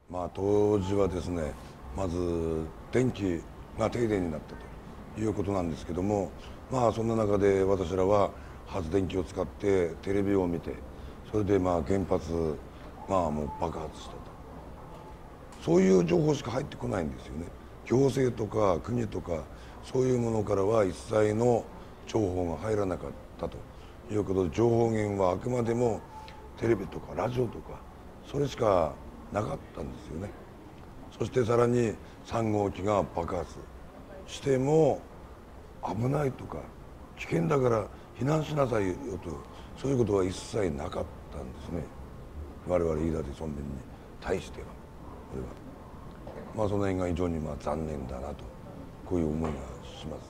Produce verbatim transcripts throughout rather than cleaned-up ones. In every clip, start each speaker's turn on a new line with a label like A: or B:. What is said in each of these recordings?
A: まあ当時はですね、まず電気が停電になったということなんですけども、まあそんな中で私らは発電機を使ってテレビを見て、それでまあ原発がもう爆発したと、そういう情報しか入ってこないんですよね。行政とか国とかそういうものからは一切の情報が入らなかったということで、情報源はあくまでもテレビとかラジオとかそれしかなかったんですよね。そしてさらにさん号機が爆発しても危ないとか危険だから避難しなさいよと、そういうことは一切なかったんですね、我々飯舘村民に対しては。これはまあその辺が非常にまあ残念だなと、こういう思いがします。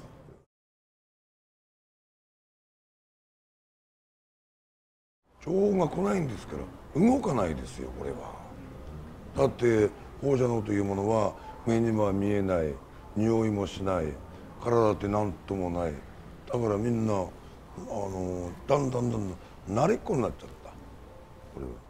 A: 情報が来ないんですから動かないですよ、これは。だって放射能というものは目には見えない、匂いもしない、体って何ともない。だからみんなあのだんだんだんだん慣れっこになっちゃった、これは。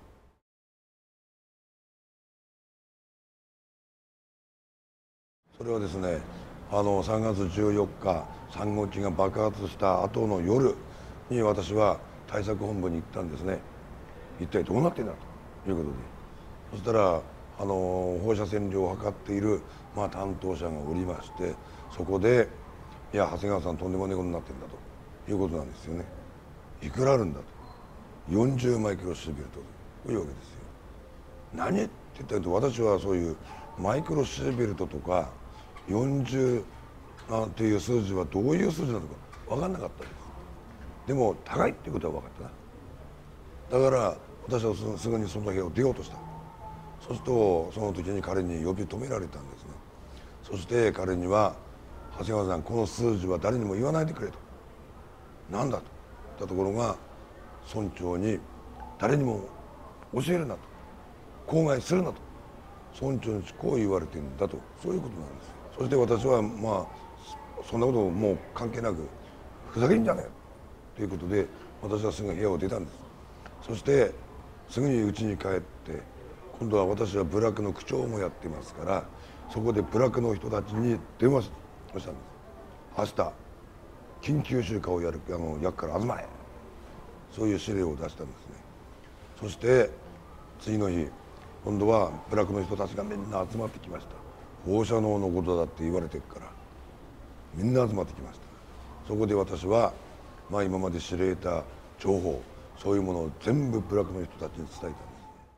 A: それはですね、あのさんがつじゅうよっかさん号機が爆発した後の夜に私は対策本部に行ったんですね。一体どうなってんだということで、そしたらあの放射線量を測っている、まあ、担当者がおりまして、そこで「いや長谷川さんとんでもねえことになってんだ」ということなんですよね。いくらあるんだと、よんじゅうマイクロシーベルトというわけですよ。何って言ったけど、私はそういうマイクロシーベルトとかよんじゅうなんていう数字はどういう数字なのか分かんなかったです。でも高いっていうことは分かったな。だから私はすぐにその部屋を出ようとした。そうするとその時に彼に呼び止められたんですね。そして彼には「長谷川さん、この数字は誰にも言わないでくれ」と。なんだと言ったところが、村長に誰にも教えるなと、口外するなと村長にこう言われてるんだと、そういうことなんです。そして私はまあそんなこともう関係なく、ふざけんじゃねえということで私はすぐ部屋を出たんです。そしてすぐに家に帰って、今度は私は部落の区長もやってますから、そこで部落の人たちに電話したんです。明日緊急集会をやるあの役から集まれ、そういう指令を出したんですね。そして次の日、今度は部落の人たちがみんな集まってきました。放射能のことだって言われてるからみんな集まってきました。そこで私は、まあ、今まで知れた情報、そういうものを全部部落の人たちに伝えたんです。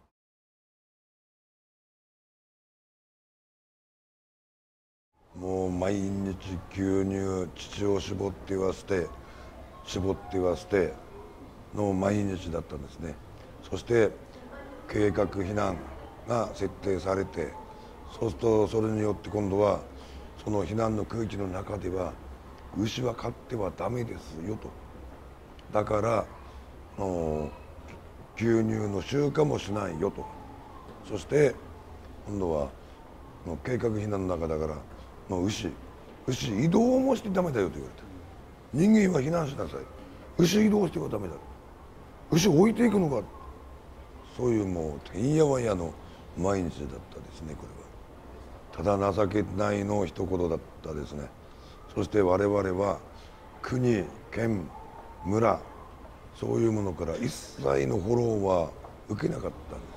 A: もう毎日牛乳、乳を絞っては捨て、絞っては捨ての毎日だったんですね。そして計画避難が設定されて、そうするとそれによって今度はその避難の区域の中では牛は飼ってはダメですよと。だからあの牛乳の集荷もしないよと。そして今度は計画避難の中だから、まあ、牛牛移動もしてダメだよと言われた。人間は避難しなさい、牛移動してはダメだ、牛置いていくのか。そういうもうてんやわんやの毎日だったですね、これは。ただ情けないの一言だったですね。そして我々は国、県、村、そういうものから一切のフォローは受けなかったんです。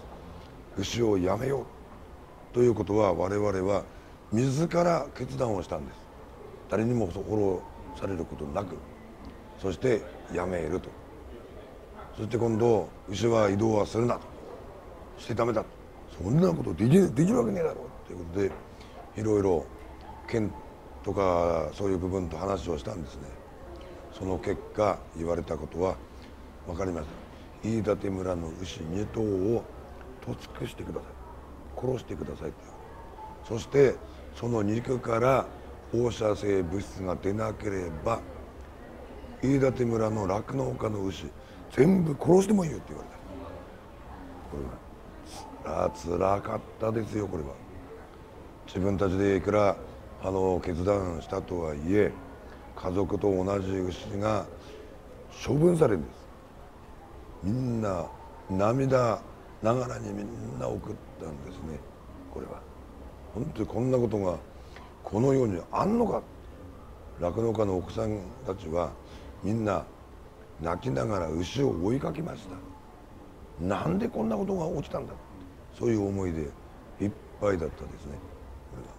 A: 牛をやめようということは我々は自ら決断をしたんです。誰にもフォローされることなく、そしてやめると。そして今度牛は移動はするなと、してダメだと、そんなことできできるわけねえだろうということで、いろいろ県とかそういう部分と話をしたんですね。その結果言われたことは分かりました。飯舘村の牛に頭をと尽くしてください、殺してくださいと。そしてその肉から放射性物質が出なければ飯舘村の酪農家の牛全部殺してもいいよって言われた。これはつらかったですよ。これは自分たちでいくらあの決断したとはいえ、家族と同じ牛が処分されるんです。みんな涙ながらにみんな送ったんですね。 これは本当にこんなことがこの世にあんのか。酪農家の奥さんたちはみんな泣きながら牛を追いかけました。なんでこんなことが起きたんだ、そういう思いでいっぱいだったですね。これは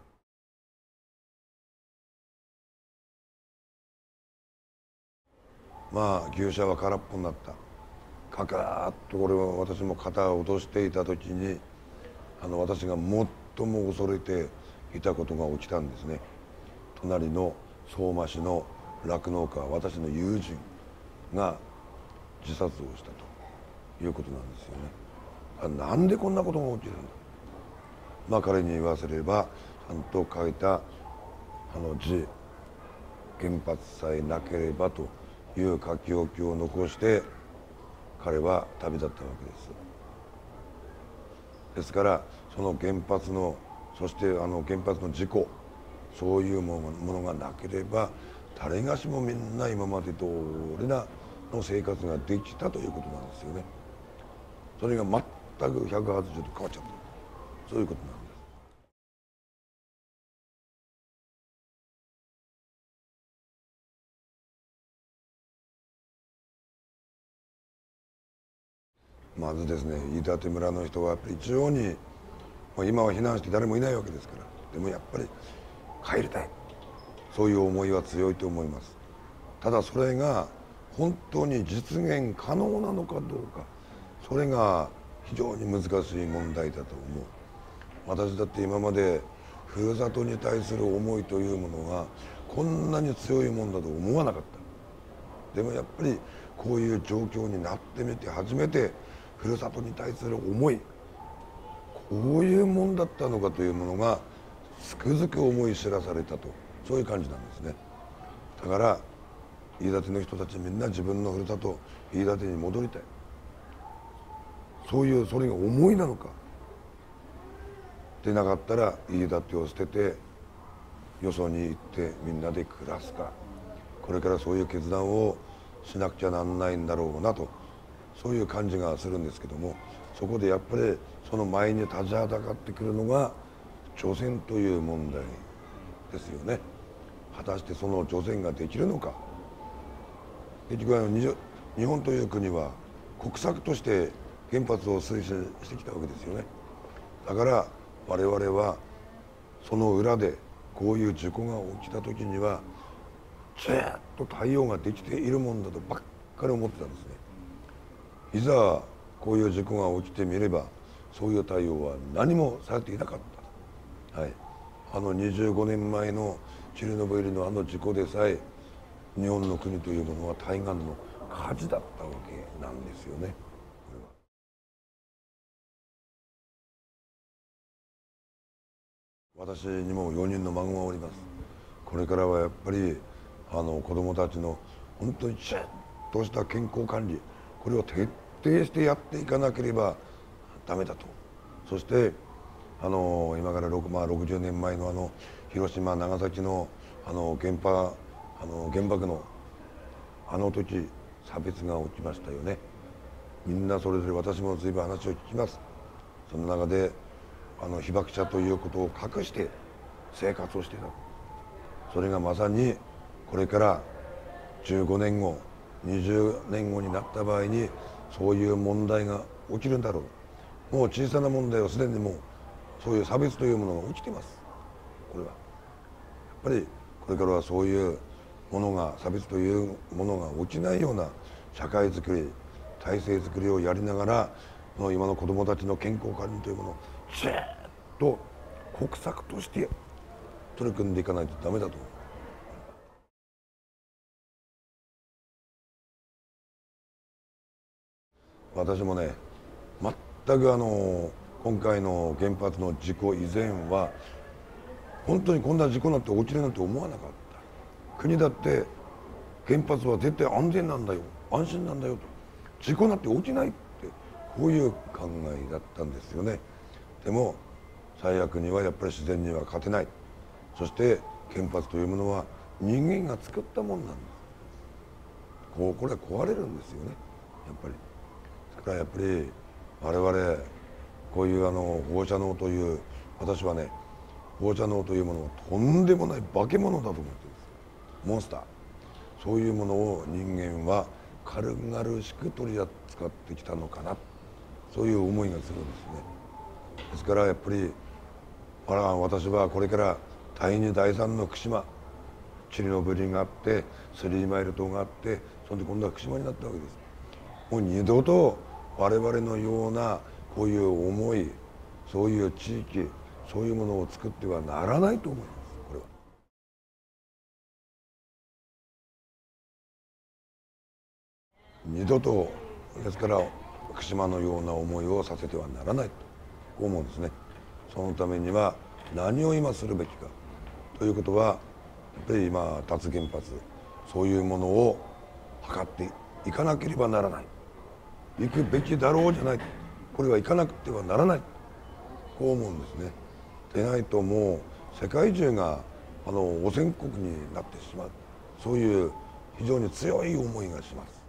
A: まあ牛舎は空っぽになった。カカーッとこれは私も肩を落としていた時に、あの私が最も恐れていたことが起きたんですね。隣の相馬市の酪農家、私の友人が自殺をしたということなんですよね。あ、なんでこんなことが起きるんだ。まあ彼に言わせればちゃんと書いたあの字、原発さえなければという書き置きを残して彼は旅立ったわけです。ですからその原発の、そしてあの原発の事故、そういうものがなければ誰がしもみんな今まで通りなの生活ができたということなんですよね。それが全くひゃくはちじゅうど変わっちゃった、そういうことなんです。まずですね、飯舘村の人はやっぱり一様に、もう今は避難して誰もいないわけですから、でもやっぱり帰りたい、そういう思いは強いと思います。ただそれが本当に実現可能なのかどうか、それが非常に難しい問題だと思う。私だって今までふるさとに対する思いというものがこんなに強いもんだと思わなかった。でもやっぱりこういう状況になってみて初めてふるさとに対する思い、こういうもんだったのかというものがつくづく思い知らされたと、そういう感じなんですね。だから飯舘の人たちみんな自分のふるさと飯舘に戻りたい、そういうそれが思いなのか。でなかったら飯舘を捨ててよそに行ってみんなで暮らすか、これからそういう決断をしなくちゃなんないんだろうなと、そういう感じがするんですけども、そこでやっぱりその前に立ちはだかってくるのが除染という問題ですよね。果たしてその除染ができるのか。結局あの日本という国は国策として原発を推進してきたわけですよね。だから我々はその裏でこういう事故が起きた時にはずっと対応ができているもんだとばっかり思ってたんですね。いざこういう事故が起きてみればそういう対応は何もされていなかった。はい、あのにじゅうごねんまえのチェルノブイリのあの事故でさえ日本の国というものは対岸の火事だったわけなんですよね。私にもよにんの孫がおります。これからはやっぱりあの子どもたちの本当にシュッとした健康管理、これを徹底してやっていかなければダメだと。そしてあの今からまあ、ろくじゅうねんまえのあの広島長崎のあの原発あの原爆のあの時差別が起きましたよね。みんなそれぞれ私も随分話を聞きます。その中であの被爆者ということを隠して生活をしていた。それがまさにこれからじゅうごねんごにじゅうねんごになった場合にそういう問題が起きるんだろう。もう小さな問題はすでにもうそういう差別というものが起きています。これはやっぱりこれからはそういうものが差別というものが起きないような社会づくり、体制づくりをやりながら今の子どもたちの健康管理というものをずっと国策として取り組んでいかないとダメだと思う。私もね、全くあの今回の原発の事故以前は本当にこんな事故なんて起きるなんて思わなかった。国だって原発は絶対安全なんだよ、安心なんだよと、事故なんて起きないってこういう考えだったんですよね。でも最悪にはやっぱり自然には勝てない。そして原発というものは人間が作ったもんなんです。こうこれは壊れるんですよね、やっぱり。だからやっぱり我々 こういうあの放射能という、私はね、放射能というものはとんでもない化け物だと思っています。モンスター、そういうものを人間は軽々しく取り扱ってきたのかな、そういう思いがするんですね。ですからやっぱり私はこれから第二第三の串間、チェルノブイリがあってスリーマイル島があって、それで今度は串間になったわけです。もう二度と我々のようなこういう思い、そういう地域、そういうものを作ってはならないと思います。これは二度と、ですから福島のような思いをさせてはならないとこう思うんですね。そのためには何を今するべきかということは、やっぱり今脱原発、そういうものを図っていかなければならない、行くべきだろうじゃない、これは行かなくてはならない、こう思うんですね。でないともう世界中があの汚染国になってしまう、そういう非常に強い思いがします。